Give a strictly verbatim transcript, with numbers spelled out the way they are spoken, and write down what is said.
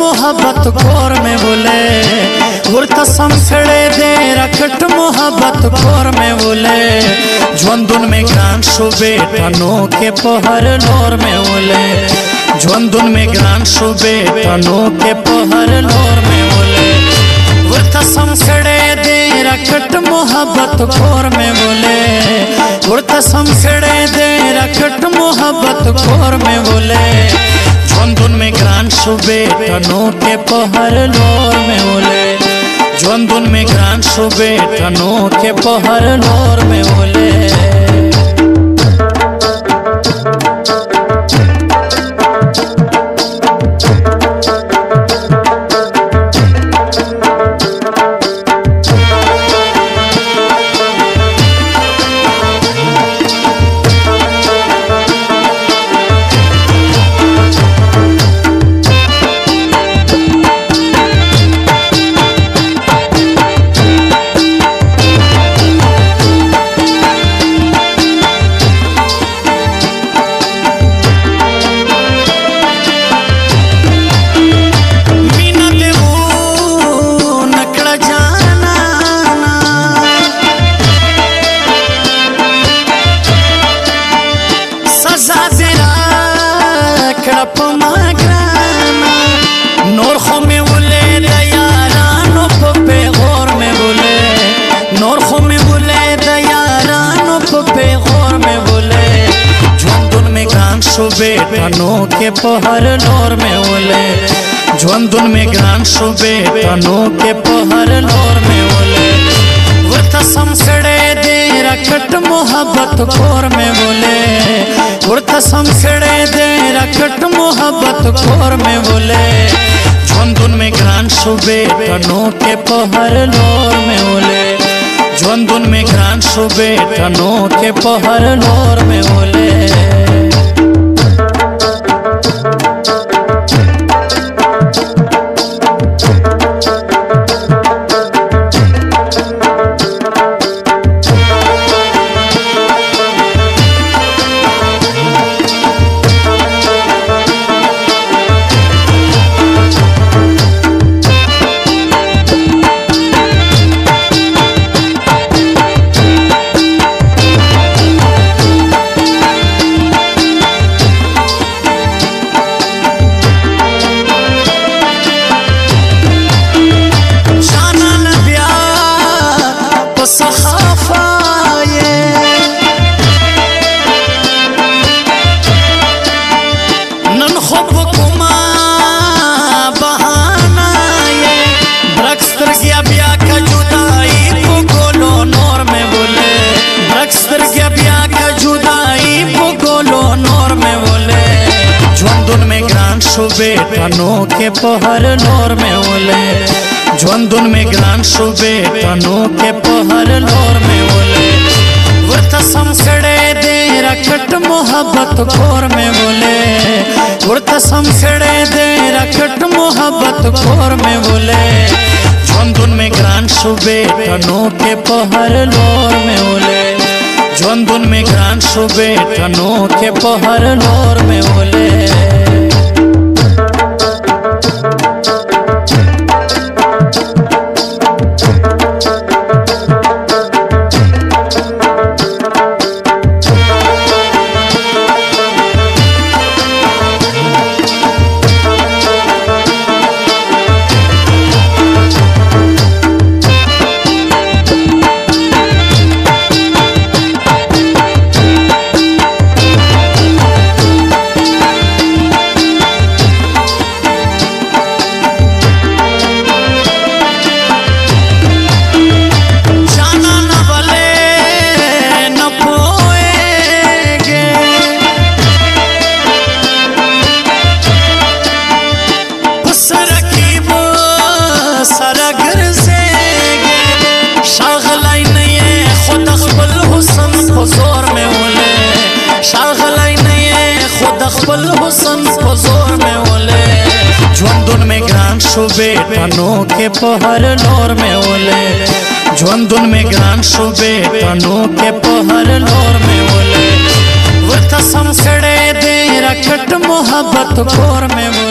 मोहब्बत कोर में बोले उर्ता समसड़े दे रखट मोहब्बत कोर में बोले ज्वंदुन में ग्रान शुबे तनो के पहर लोर में बोले ज्वंदुन में ग्रान शुबे तनो के पहर लोर में बोले उर्ता समसड़े दे रखट मोहब्बत कोर में बोले उर्ता समसड़े दे रखट मोहब्बत कोर में बोले ज्वंदुन में ग्रान शुबे तनो के पहर लोर में बोले ज्वंदुन में ग्रान शुबे तनो के पहर लोर में बोले शुबे तनो के पहर लोर में बोले ज्वंदुन में ग्रान शुबे तनो के पहर लोर में बोले उर्ता समसड़े दे रखट मोहब्बत कोर में बोले उर्ता समसड़े दे रखट मोहब्बत कोर में बोले ज्वंदुन में ग्रान शुबे तनो के पहर लोर में बोले ज्वंदुन में ग्रान शुबे तनो के पहर लोर में बोले शुबे तनो के पहर लोर में बोले ज्वंदुन में ग्रान शुबे तनो के पहर लोर में बोले उर्ता समसड़े दे रखट मोहब्बत कोर में बोले उर्ता समसड़े दे रखट मोहब्बत कोर में बोले ज्वंदुन में ग्रान शुबे तनो के पहर लोर में बोले ज्वंदुन में ग्रान शुबे तनो के पहर लोर में बोले शुबे तनो के पहर लोर में बोले ज्वंदुन में ग्रान शुबे तनो के पहर लोर में बोले उर्ता समसड़े दे रखट मोहब्बत कोर में बोले।